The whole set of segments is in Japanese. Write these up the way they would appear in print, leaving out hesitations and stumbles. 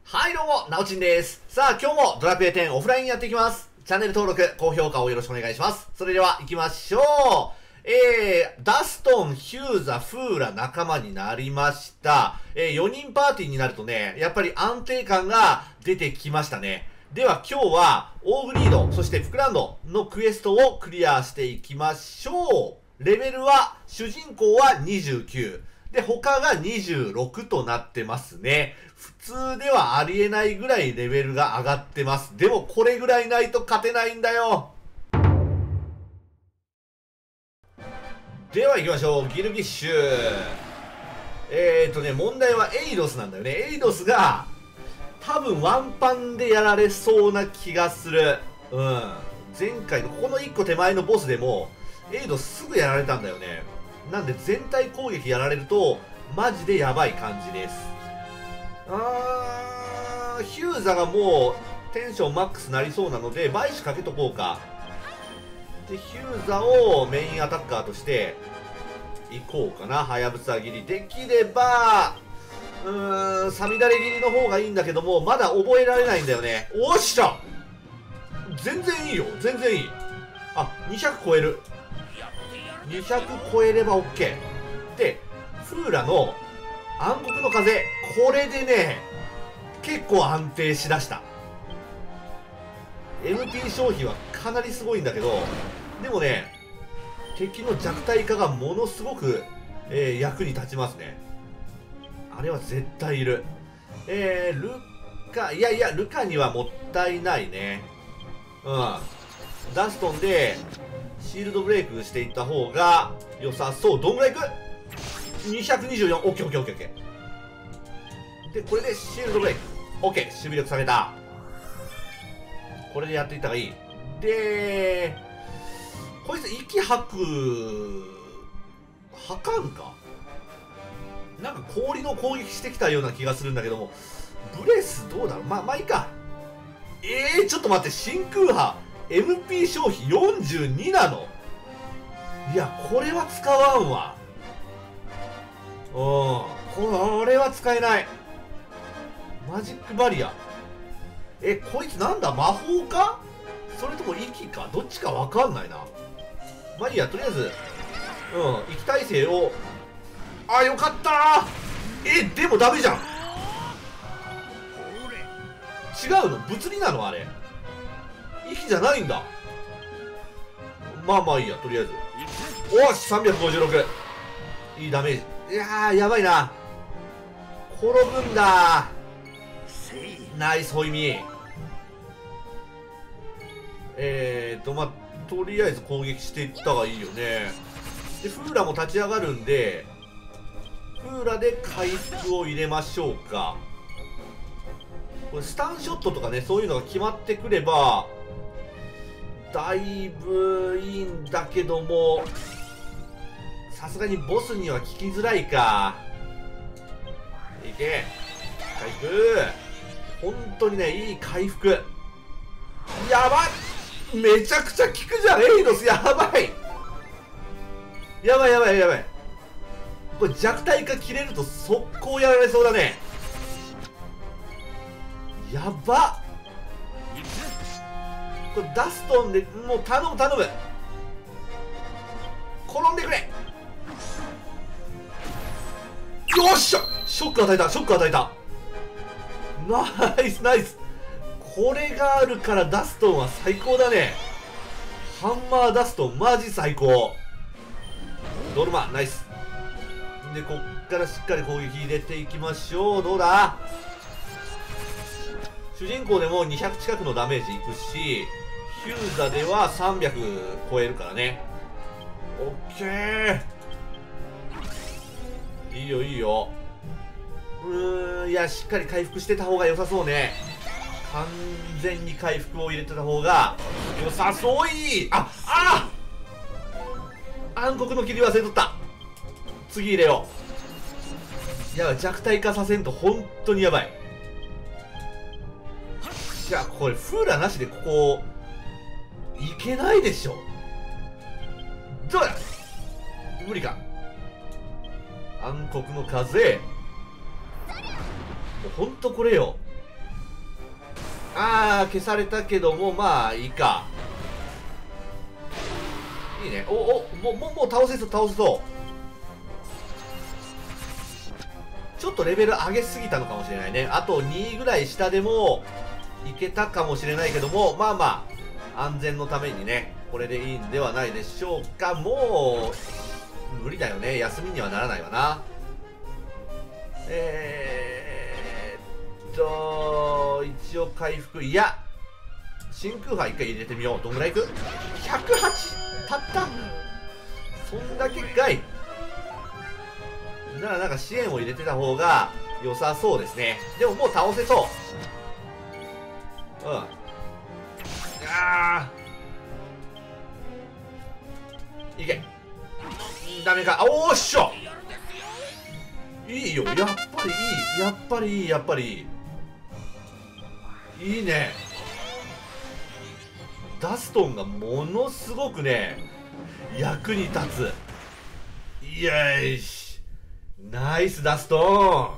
はいどうも、なおちんです。さあ、今日もドラクエ10オフラインやっていきます。チャンネル登録、高評価をよろしくお願いします。それでは行きましょう。ダストン、ヒューザ、フーラ仲間になりました。4人パーティーになるとね、やっぱり安定感が出てきましたね。では今日は、オーグリード、そしてフクランドのクエストをクリアしていきましょう。レベルは、主人公は29。で、他が26となってますね。普通ではありえないぐらいレベルが上がってます。でもこれぐらいないと勝てないんだよ。では行きましょう。ギルギッシュ。問題はエイドスなんだよね。エイドスが多分ワンパンでやられそうな気がする。前回のここの1個手前のボスでもエイドスすぐやられたんだよね。なんで全体攻撃やられるとマジでやばい感じです。ヒューザがもうテンションマックスなりそうなのでバイシュかけとこうか。でヒューザをメインアタッカーとしていこうかな。はやぶさ切りできればサミダレ切りの方がいいんだけども、まだ覚えられないんだよね。おっしゃ、全然いいよ、全然いい。あ、200超える。200超えれば OK で、フーラの暗黒の風、これでね結構安定しだした。 MP 消費はかなりすごいんだけど、でもね敵の弱体化がものすごく、役に立ちますね。あれは絶対いる。ルカ、いやいやルカにはもったいないね。ダストンでシールドブレイクしていった方が良さそう。どんぐらいいく？ 224。 オッケーオッケーオッケーオッケー。でこれでシールドブレイク OK。 守備力下げた。これでやっていった方がいい。でこいつ息吐かんかなんか氷の攻撃してきたような気がするんだけども、ブレスどうだろう。まあいいか。ちょっと待って、真空波 MP 消費42なの。いやこれは使わんわ。これは使えない。マジックバリア。こいつなんだ、魔法かそれとも息か、どっちかわかんないな。まあいいや、とりあえず息耐性を。あ、よかったー。でもダメじゃん。違うの、物理なのあれ。息じゃないんだ。まあいいや、とりあえず。おし、356。いいダメージ。いやーやばいな。転ぶんだ。ナイスホイミ。とりあえず攻撃していった方がいいよね。でフーラも立ち上がるんで、フーラで回復を入れましょうか。これスタンショットとかね、そういうのが決まってくればだいぶいいんだけども、さすがにボスには効きづらいか。いけ回復。本当にねいい回復。やばい、めちゃくちゃ効くじゃんエイドス。やばいやばいやばいやばい。これ弱体化切れると速攻やられそうだね。やばっ。これダストンでもう頼む頼む。転んでくれ。よっしゃ、ショック与えた、ショック与えた。ナイスナイス。これがあるからダストンは最高だね。ハンマーダストンマジ最高。ドルマナイス。でこっからしっかり攻撃入れていきましょう。どうだ、主人公でも200近くのダメージいくし、ヒューザでは300超えるからね。オッケー、いいよいいよ。いやしっかり回復してた方が良さそうね。完全に回復を入れてた方が良さそう。暗黒の切り忘れとった。次入れよう。やばい、弱体化させんと本当にやばい。いやこれフーラなしでここいけないでしょ。どうだ、無理か。暗黒の風。もうほんとこれよ。 ああ消されたけども、まあいいか。いいね。もう倒せそう倒せそう。ちょっとレベル上げすぎたのかもしれないね。あと2ぐらい下でもいけたかもしれないけども、まあまあ安全のためにね、これでいいんではないでしょうか。もう無理だよね、休みにはならないわな。一応回復、いや真空波一回入れてみよう。どんぐらいいく？ 108 たった。そんだけかい。ならなんか支援を入れてた方が良さそうですね。でももう倒せそう。いけ。ダメか。おーっしょ。いいよ。やっぱりいい。やっぱりいい。やっぱりいい。いいね。ダストンがものすごくね役に立つ。よし、ナイスダスト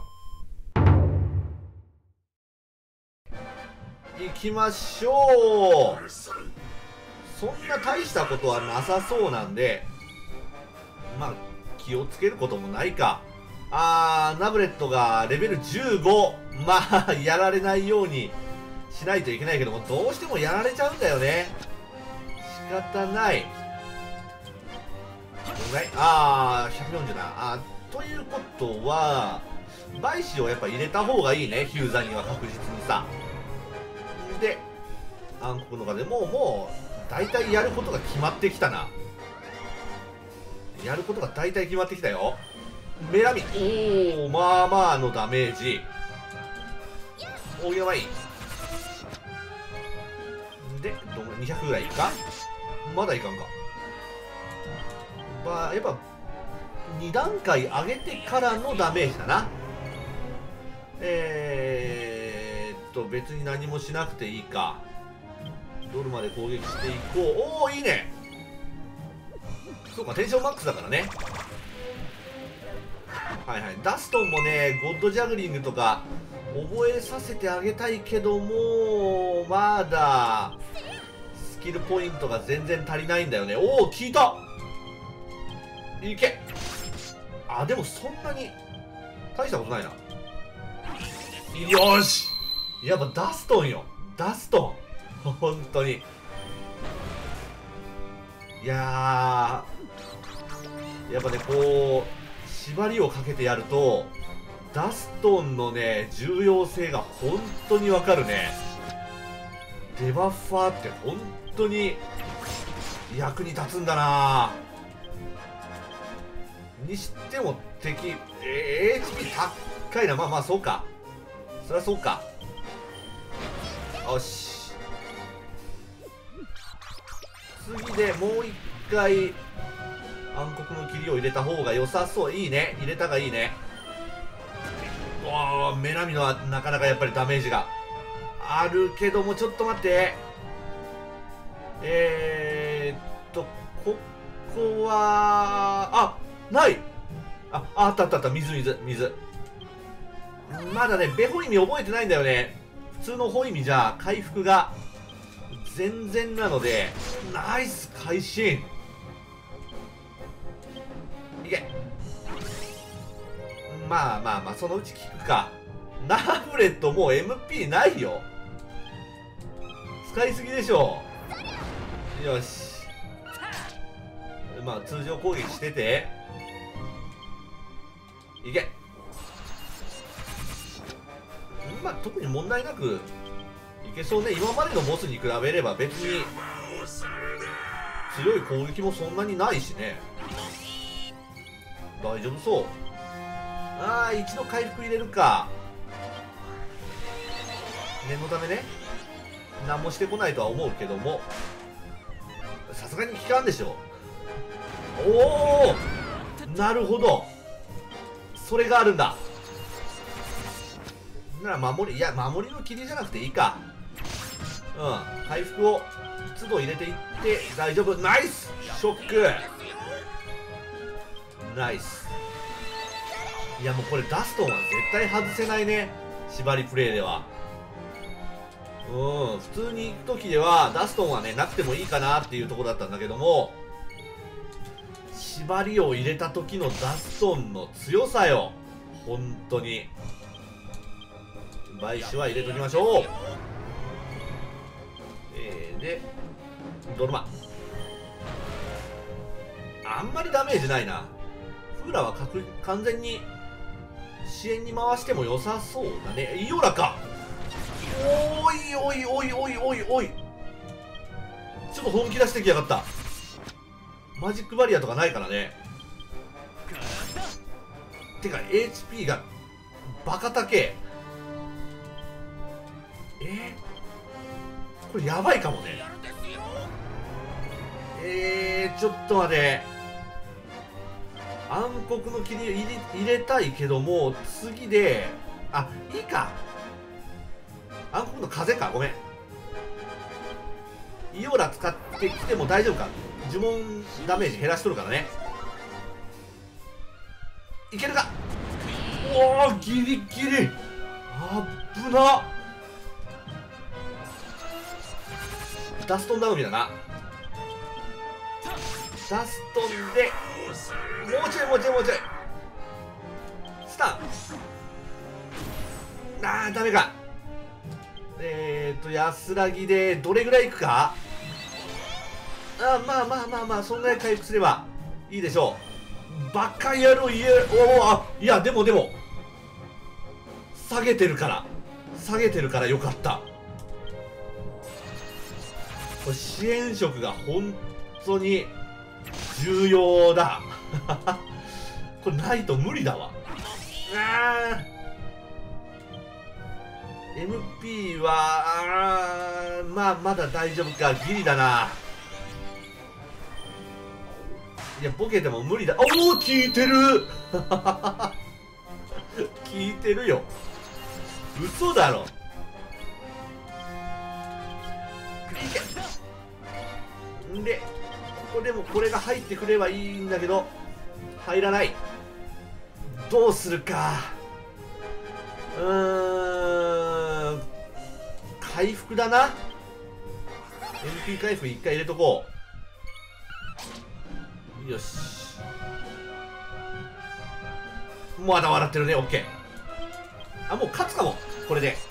ン。行きましょう。そんな大したことはなさそうなんで、まあ気をつけることもないか。ナブレットがレベル15。まあやられないようにしないといけないけども、どうしてもやられちゃうんだよね。仕方ない。どんぐらい147。ということはバイシをやっぱ入れた方がいいね、ヒューザには確実にさ。で暗黒の中でもう大体やることが決まってきたな。やることが大体決まってきたよ。メラミ、まあまあのダメージ。やばい。で200ぐらいいくか。まだいかんか。やっぱ2段階上げてからのダメージだな。別に何もしなくていいか。ドルまで攻撃していこう。いいね。そうか、テンションマックスだからね。はいはい。ダストンもねゴッドジャグリングとか覚えさせてあげたいけども、まだスキルポイントが全然足りないんだよね。効いた。いけ。でもそんなに大したことないな。よし、やっぱダストンよ。ダストン本当に。いやー、やっぱねこう縛りをかけてやるとダストンのね重要性が本当にわかるね。デバッファーって本当に役に立つんだな。にしても敵、HP 高いな。まあそうか、そりゃそうか。よし、次でもう一回暗黒の霧を入れた方が良さそう。いいね、入れたがいいね。メラミのはなかなかやっぱりダメージがあるけども、ちょっと待って。ここはない。あった水。まだねベホイミ覚えてないんだよね。普通のホイミじゃ回復が全然なので。ナイス会心。いけ。まあそのうち効くか。ナブレットもう MP ないよ。使いすぎでしょ。よし、通常攻撃してていけ。特に問題なくいけそうね。今までのボスに比べれば別に強い攻撃もそんなにないしね。大丈夫そう。一度回復入れるか。念のためね、何もしてこないとは思うけども、さすがに効かんでしょ。なるほど、それがあるんだ。なら守りの霧じゃなくていいか。回復を都度入れていって大丈夫。ナイスショック。ナイス。いやもうこれダストンは絶対外せないね、縛りプレイでは。 普通に行く時ではダストンはねなくてもいいかなっていうところだったんだけども、縛りを入れた時のダストンの強さよ、本当に。倍子は入れときましょう。でドルマ、あんまりダメージないな。フーラは完全に支援に回しても良さそうだね。イオラか。おいおいおいおいおいおい、ちょっと本気出してきやがった。マジックバリアとかないからね。てか HP がバカ高え。これやばいかもね。ちょっと待て。暗黒の霧入れたいけども、次でいいか。暗黒の風か、ごめん。イオラ使ってきても大丈夫か。呪文ダメージ減らしとるからね。いけるか。おお、ギリギリ。あぶな。ダストン頼みだな。ダストンでもうちょいもうちょいもうちょい。スタンダメか。安らぎでどれぐらいいくか。まあまあまあまあ、そんぐらい回復すればいいでしょう。バカ野郎。いやでも下げてるからよかった。これ支援色が本当に重要だ。これないと無理だわ。MP はまあまだ大丈夫か。ギリだな。いやボケても無理だ。おお、効いてる。効いてるよ。嘘だろ。でここでもこれが入ってくればいいんだけど、入らない。どうするか。回復だな。 MP 回復1回入れとこう。よし、まだ笑ってるね。 OK。 もう勝つかもこれで。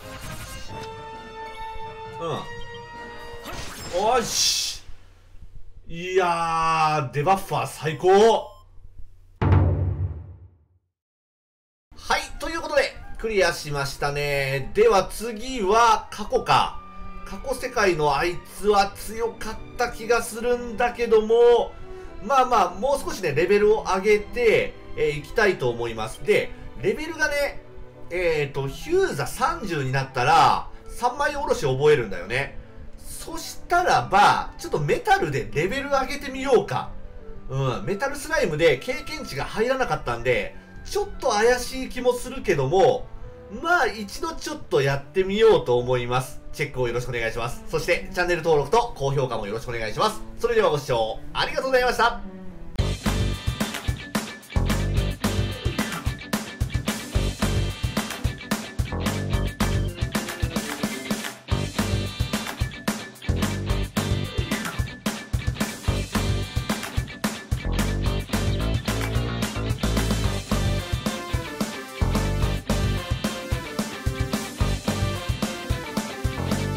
おし、いやー、デバッファー最高。はい、ということでクリアしましたね。では次は過去か。過去世界のあいつは強かった気がするんだけども、まあまあもう少しねレベルを上げていきたいと思います。でレベルがねヒューザ30になったら3枚おろし覚えるんだよね。そしたらばちょっとメタルでレベル上げてみようか。メタルスライムで経験値が入らなかったんでちょっと怪しい気もするけども、まあ一度ちょっとやってみようと思います。チェックをよろしくお願いします。そしてチャンネル登録と高評価もよろしくお願いします。それではご視聴ありがとうございました。